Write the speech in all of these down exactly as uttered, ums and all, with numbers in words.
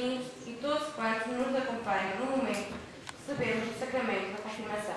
padrinhos e todos quantos nos acompanham no momento que recebemos o sacramento da confirmação.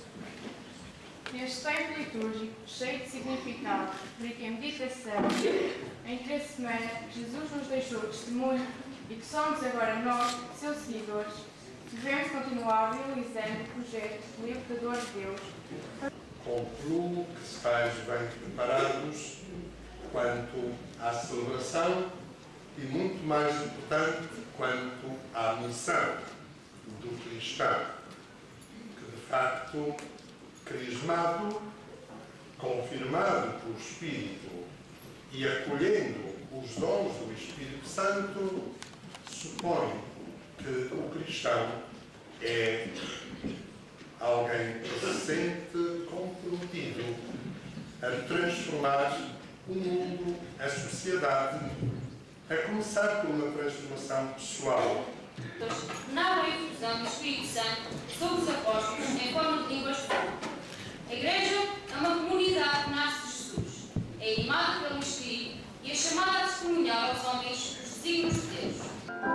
Neste tempo litúrgico, cheio de significado, rico em meditação, em três semanas, Jesus nos deixou testemunho e que somos agora nós, seus seguidores, devemos continuar realizando o projeto libertador de Deus. Concluo que estáis bem preparados quanto à celebração e, muito mais importante, quanto à missão do cristão, que de facto, crismado, confirmado pelo Espírito e acolhendo os dons do Espírito Santo, supõe que o cristão é alguém que se sente comprometido a transformar o mundo, a sociedade, a começar por uma transformação pessoal. Na infusão do Espírito Santo sobre os apóstolos em forma de línguas fluentes. A Igreja é uma comunidade que nasce de Jesus, é animada pelo Espírito e é chamada a testemunhar aos homens os desígnios de Deus.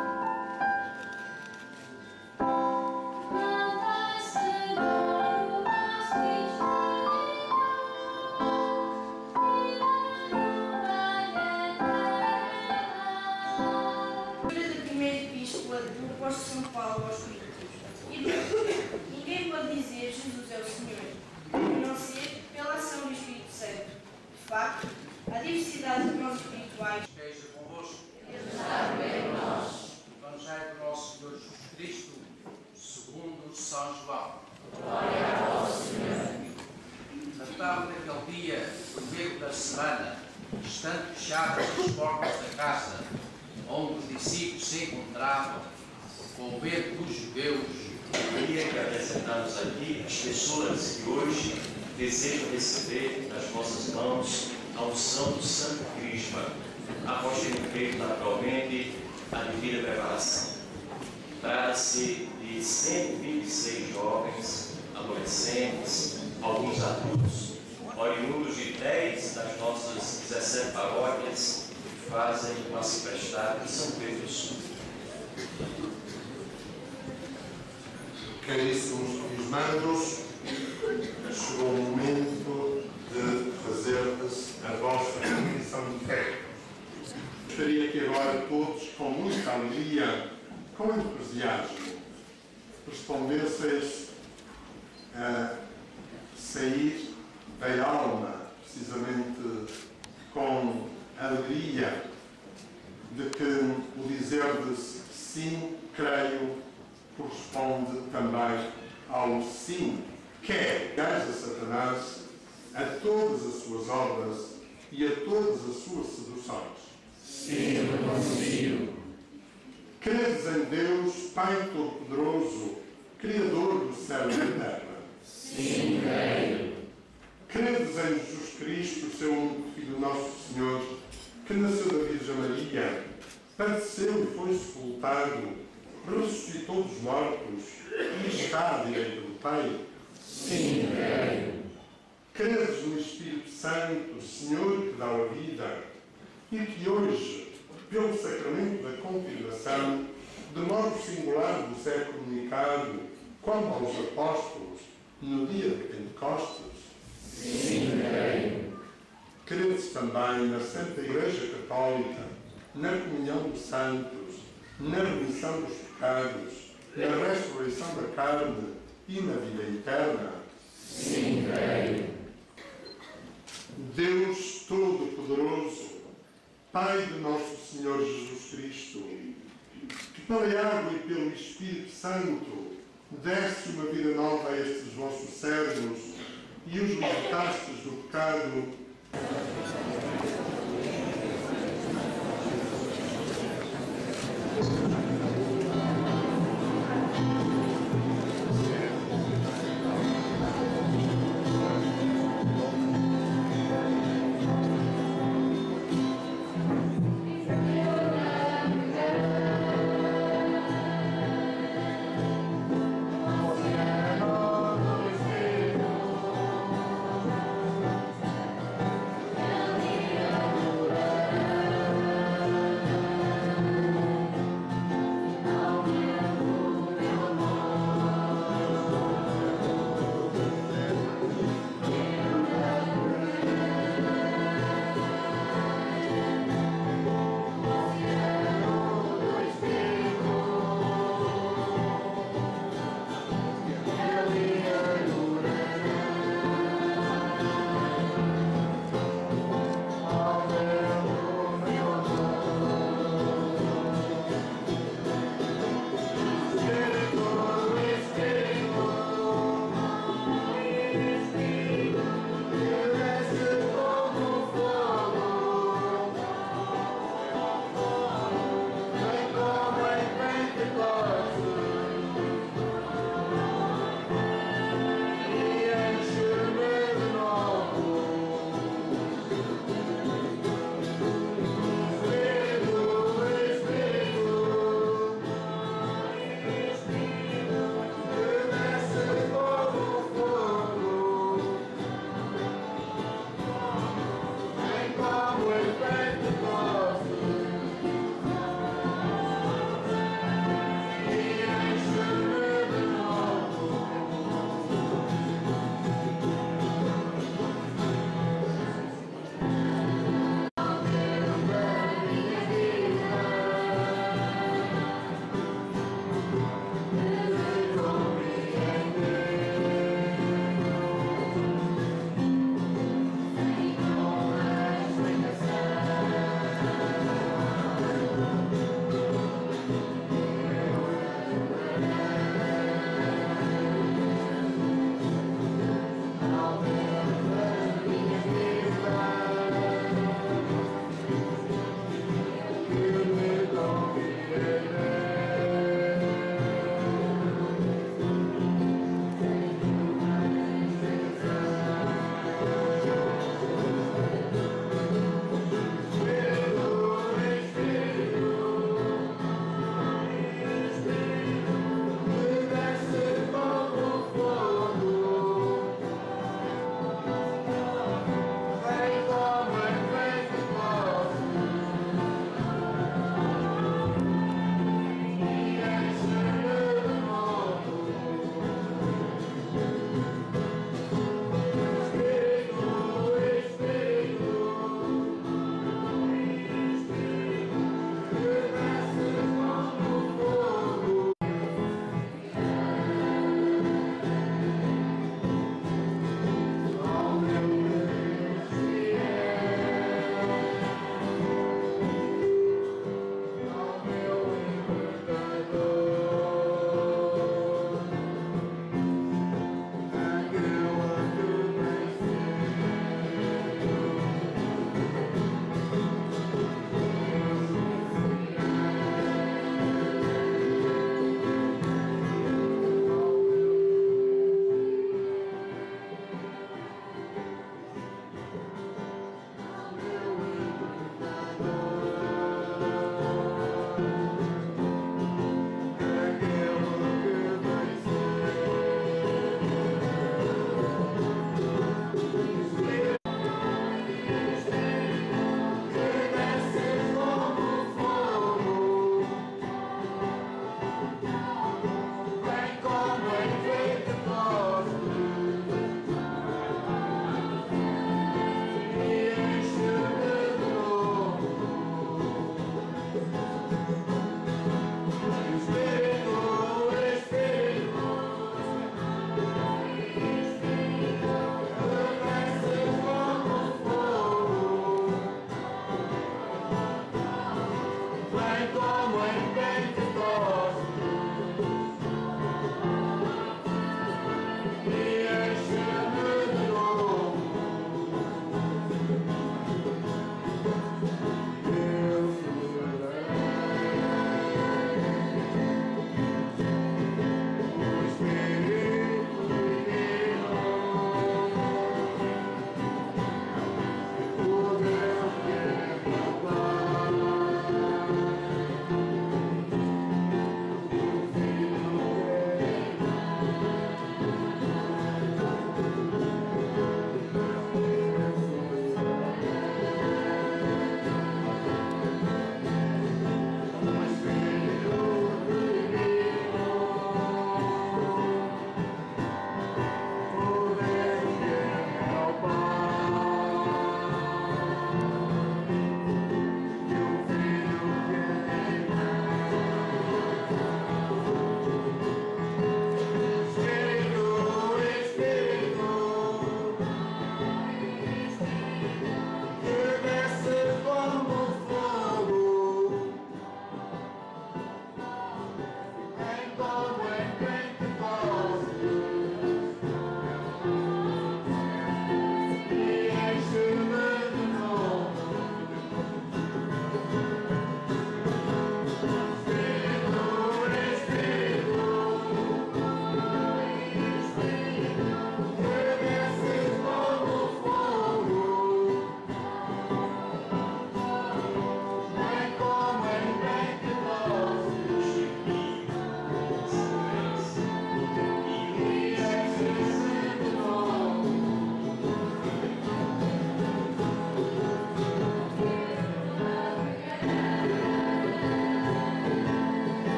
Do apóstolo São Paulo aos Coríntios. E ninguém pode dizer Jesus é o Senhor, a não ser pela ação do Espírito Santo. De facto, a diversidade de dons espirituais esteja convosco. Ele está no meio de nós. Evangelho do nosso Senhor Jesus Cristo, segundo São João. Glória a vós, Senhor. Na tarde daquele dia, primeiro da semana, estando fechadas as portas da casa, onde os discípulos se encontravam, com o medo dos judeus, queria que apresentamos aqui as pessoas que hoje desejam receber nas vossas mãos a unção do Santo Crisma, após terem feito naturalmente a devida preparação. Trata-se de cento e vinte e seis jovens, adolescentes, alguns adultos, oriundos de dez das nossas dezessete paróquias, fazem uma ciprestada de São Pedro do Sul. Caríssimos crismandos, chegou o momento de fazerdes a vossa confissão de fé. Gostaria que agora todos, com muita alegria, com entusiasmo, respondesseis a sair da alma, precisamente com alegria de que o dizer-lhes sim, creio, corresponde também ao sim, quer gás a Satanás a todas as suas obras e a todas as suas seduções. Sim, eu confio. Credes em Deus, Pai Todo-Poderoso, Criador do céu e da terra? Sim, creio. Credes em Jesus Cristo, seu único Filho, nosso Senhor, que nasceu da Virgem Maria, padeceu e foi sepultado, ressuscitou dos mortos e está à direita do Pai? Sim, creio. Credes no Espírito Santo, Senhor que dá a vida, e que hoje, pelo sacramento da confirmação, de modo singular vos é comunicado, como aos apóstolos, no dia de Pentecostes? Sim, creio. Credes também na Santa Igreja Católica, na comunhão dos santos, na remissão dos pecados, na ressurreição da carne e na vida eterna? Sim, creio. Deus Todo-Poderoso, Pai de nosso Senhor Jesus Cristo, que pela água e pelo Espírito Santo deste uma vida nova a estes vossos servos e os libertastes do pecado,